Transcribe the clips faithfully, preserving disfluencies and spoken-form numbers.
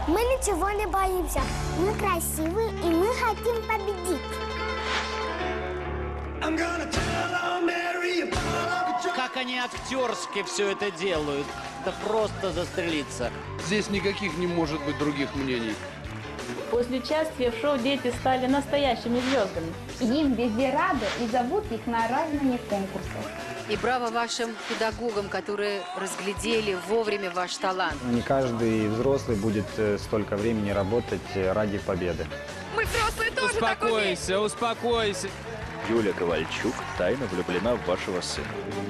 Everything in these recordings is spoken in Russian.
Мы ничего не боимся. Мы красивые, и мы хотим победить. Как они актерски все это делают. Да просто застрелиться. Здесь никаких не может быть других мнений. После участия в шоу дети стали настоящими звездами. Им везде рады и зовут их на разные конкурсы. И браво вашим педагогам, которые разглядели вовремя ваш талант. Не каждый взрослый будет столько времени работать ради победы. Мы взрослые тоже так умеем. Успокойся, успокойся. Юля Ковальчук тайно влюблена в вашего сына.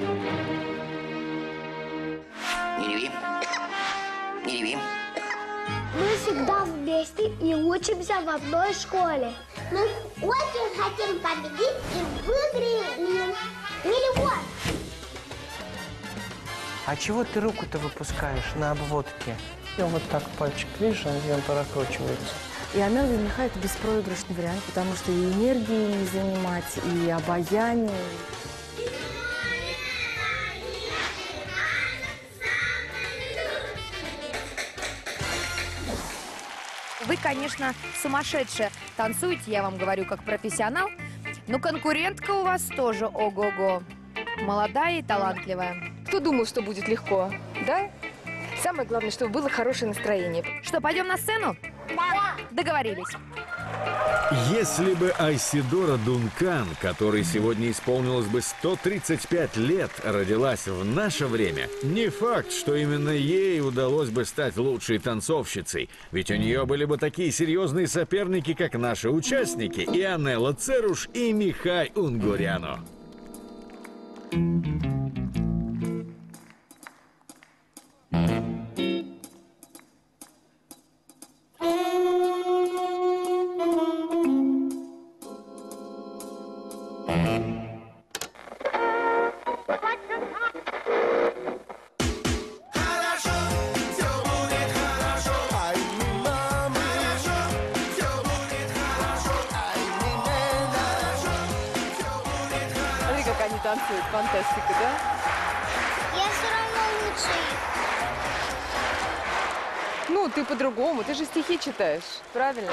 Не реви. Не реви. Мы всегда вместе и учимся в одной школе. Мы очень хотим победить и выиграем миллион. А чего ты руку-то выпускаешь на обводке? Я вот так пальчик, видишь, он прокручивается. И Анелла и Михай — это беспроигрышный вариант, потому что и энергии не занимать, и обаяние. Вы, конечно, сумасшедшие танцуете, я вам говорю, как профессионал, но конкурентка у вас тоже ого-го. Молодая и талантливая. Кто думал, что будет легко, да? Самое главное, чтобы было хорошее настроение. Что, пойдем на сцену? Да. Договорились. Если бы Айседора Дункан, которой сегодня исполнилось бы сто тридцать пять лет, родилась в наше время, не факт, что именно ей удалось бы стать лучшей танцовщицей. Ведь у нее были бы такие серьезные соперники, как наши участники, и Анелла Церуш, и Михай Унгуряну. Смотри, как они танцуют, фантастика, да? Я все равно лучше. Ну, ты по-другому, ты же стихи читаешь, правильно?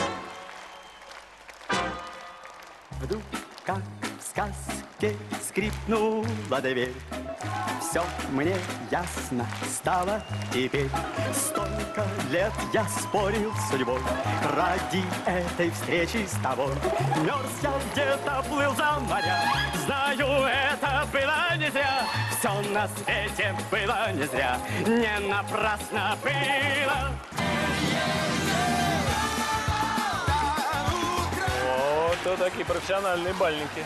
Вдруг, как в сказке, скрипнула дверь. Все мне ясно стало теперь. Столько лет я спорил с судьбой ради этой встречи с тобой. Мерз я где-то, плыл за моря. Знаю, это было не зря. Все на свете было не зря. Не напрасно было. Вот такие профессиональные бальники.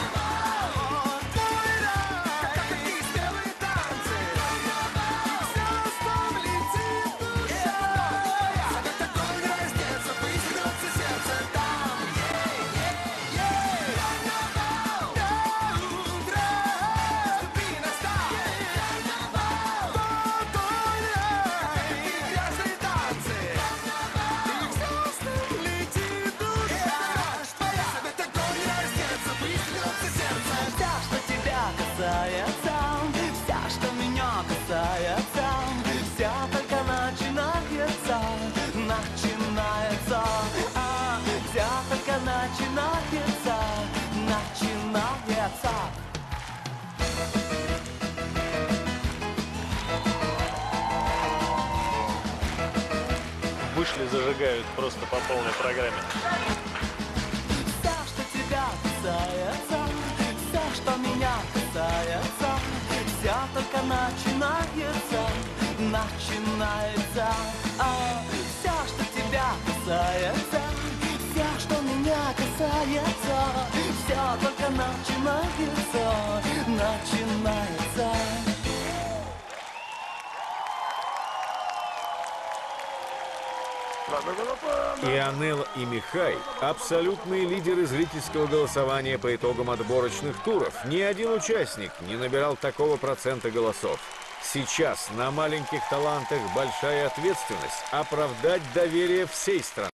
Вся, что меня касается, вся только начинается, начинается, а вся только начинается, начинается. Вышли, зажигают просто по полной программе. Вся, что тебя касается, вся, что меня касается, вся только начинается, начинается, а вся, что тебя касается, вся, что меня касается, вся только начинается, начинается. И Анелла, и Михай – абсолютные лидеры зрительского голосования по итогам отборочных туров. Ни один участник не набирал такого процента голосов. Сейчас на маленьких талантах большая ответственность – оправдать доверие всей страны.